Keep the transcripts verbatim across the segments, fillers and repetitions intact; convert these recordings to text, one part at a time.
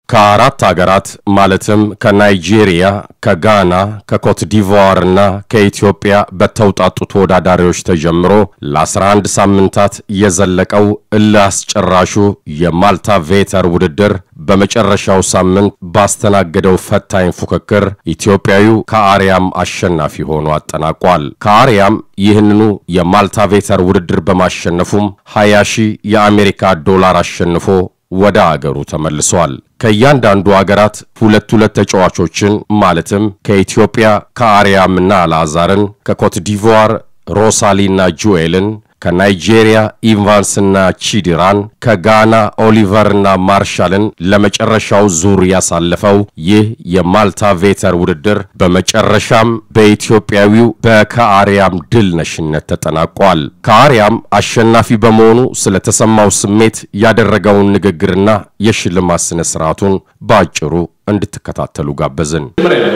ከአራት ሀገራት ማለትም ከናይጄሪያ ከጋና ከኮት ዲቮር እና ከኢትዮጵያ በተውጣጡ ተወዳዳሪዎች ተጀምሮ ለ11 ሳምንታት የዘለቀው እላስጨራሹ የማልታ ቬተር ውድድር በመጨረሻው ሳምንት ባስተናገደው ፈታኝ ፉክክር ኢትዮጵያዊው ከአርያም አሸናፊ ሆኖ አጠናቋል። ከአርያም ይህንኑ የማልታ ቬተር ውድድር በማሸነፉም ሃያ ሺህ የአሜሪካ ዶላር አሸንፎ ወደ አገሩ ተመልሷል። ከያንዳንዱ አገራት ሁለት ሁለት ተጫዋቾችን ማለትም ከኢትዮጵያ ከአርያምና አላዛርን ከኮት ዲቮር ሮሳሊና ጁኤልን ከናይጄሪያ ኢቫንስና ቺዲራን ከጋና ኦሊቨርና ማርሻልን ለመጨረሻው ዙር ያሳለፈው ይህ የማልታ ቬተር ውድድር በመጨረሻም በኢትዮጵያዊው በከአርያም ድል ነሽነት ተጠናቋል። ከአርያም አሸናፊ በመሆኑ ስለተሰማው ስሜት ያደረገውን ንግግርና የሽልማት ስነ ስርዓቱን ባጭሩ እንድትከታተሉ ጋበዝን።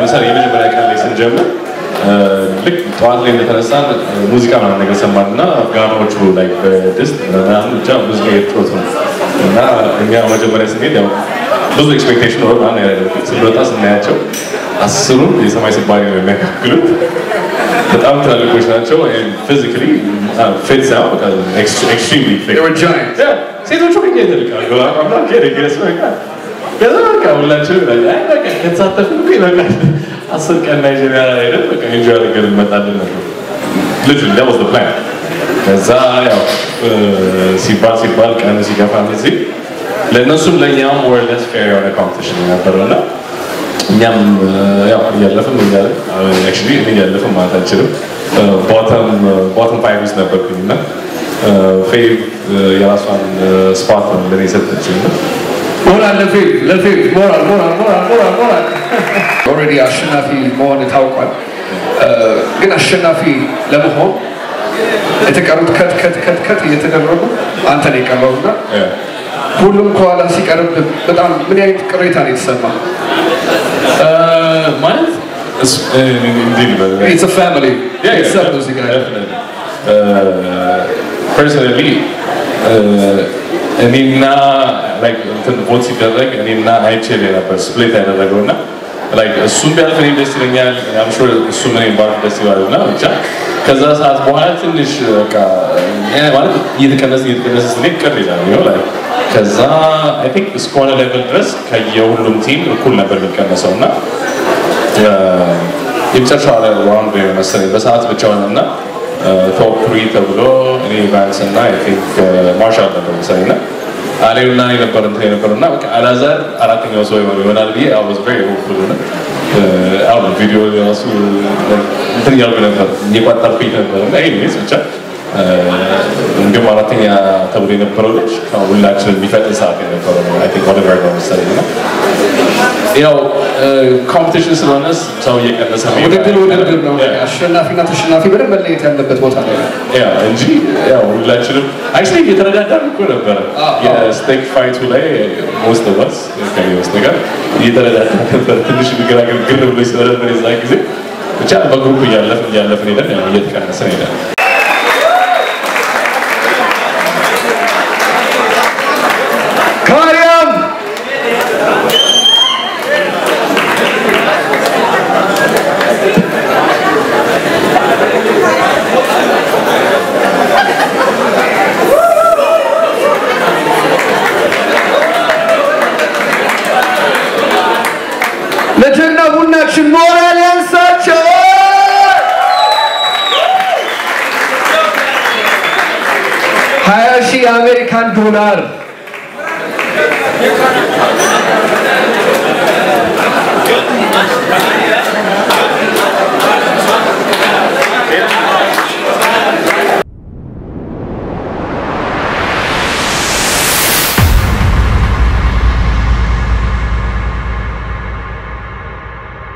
ልክ ጠዋት ላይ እንደተነሳን ሙዚቃ ምናምን ነገር ሰማንና አፍጋኖቹ ላይክ በድስት ምናምን ብቻ ሙዚቃ እየተጫወቱ እና እኛ መጀመሪያ ስንሄድ ያው ብዙ ኤክስፔክቴሽን ኖሮ ምናምን ያደረግን ስንወጣ ስናያቸው አስሩም የሰማይ ስባሪ ነው የሚያካክሉት። በጣም ትላልቆች ናቸው። ፊዚካሊ ፊት ሳይሆን ኤክስትሪምሊ ፊት ሴቶቹ ግን ይተልቃሉ። አምና ከሄደ ገስበቃ ከዛ በቃ ሁላቸው ከተሳተፉ ይበቃል። አስር ቀን ናይጄሪያ ሄደን በቃ ኢንጆይ አድርገን እንመጣለን ነበር። literally that was the plan. ከዛ ያው ሲባል ሲባል ቀን ሲገፋ እዚህ ለእነሱም ለእኛም more or less fair የሆነ ኮምፒቲሽን ነበረውና እኛም ያው እያለፍን እያለን actually እኔ እያለፍን ማለት አልችልም bottom bottom five ውስጥ ነበርኩኝና ፌቭ የራሷን ስፖት ነው ለእኔ የሰጠችኝ። moral level level moral moral moral moral moral already አሸናፊ መሆን ታውቋል። ግን አሸናፊ ለመሆን የተቀሩት ከት ከት ከት ከት እየተደረጉ አንተ ነው የቀረውና ሁሉም ከኋላ ሲቀርብ በጣም ምን አይነት ቅሬታ ነው የተሰማ? ማለት it's a family yeah, yeah, it's a music definitely uh, personally እኔና ላይክ እንትን ቦት ሲደረግ እኔና አይቼል ነበር ስፕሊት ያደረገውና ላይክ እሱም ቢያልፍ እኔም ደስ ይለኛል። አም ሹር እሱም እኔም ባልፍ ደስ ይላልና ብቻ ከዛ ሰዓት በኋላ ትንሽ በቃ ማለት እየተቀነሰ እየተቀነሰ ስንሄድ ቅር ይላል ነው ላይ ከዛ አይ ቲንክ እስከሆነ ሌቭል ድረስ ከየሁሉም ቲም እኩል ነበር የሚቀነሰውና የመጨረሻው ራውንድ መሰለኝ በሰዓት ብቻ ሆነና ቶፕ ትሪ ተብሎ እኔ ኢቫንስ እና አይ ቲንክ ማርሻል ነበር መሰለኝና አሌውና እኔ ነበር እንትን የነበረውና በቃ አላዛር አራተኛው ሰው ይሆናል ብዬ I was very hopeful እና አሁን ቪዲዮ የራሱ እንትን እያልኩ ነበር እየቋጠርኩኝ ነበር እና ኤኒዌይስ ብቻ እንግዲህ አራተኛ ተብሎ የነበረው ልጅ ሁላችንም የሚፈጥን ሰዓት የነበረው ነው። አይ ቲንክ whatever ነው መሰለኝ እና ያው ኮምፒቲሽን ስለሆነ ሰው እየቀነሰ ነው። ውድድር ውድድር ነው። አሸናፊና ተሸናፊ በደንብ መለየት ያለበት ቦታ ላይ ያ እንጂ ያው ሁላችንም actually እየተረዳዳን እኮ ነበር። የስቴክ ፋይቱ ላይ most of us ከየውስጥ ጋር እየተረዳዳን ነበር። ትንሽ ግራግር ግር ብሎ ስለነበር የዛ ጊዜ ብቻ በግሩፕ እያለፍን እያለፍን ሄደን ያው እየተቀነሰ ሄደን ለጀና ቡናችን ሞራል ያንሳቸው። ሃያ ሺህ የአሜሪካን ዶላር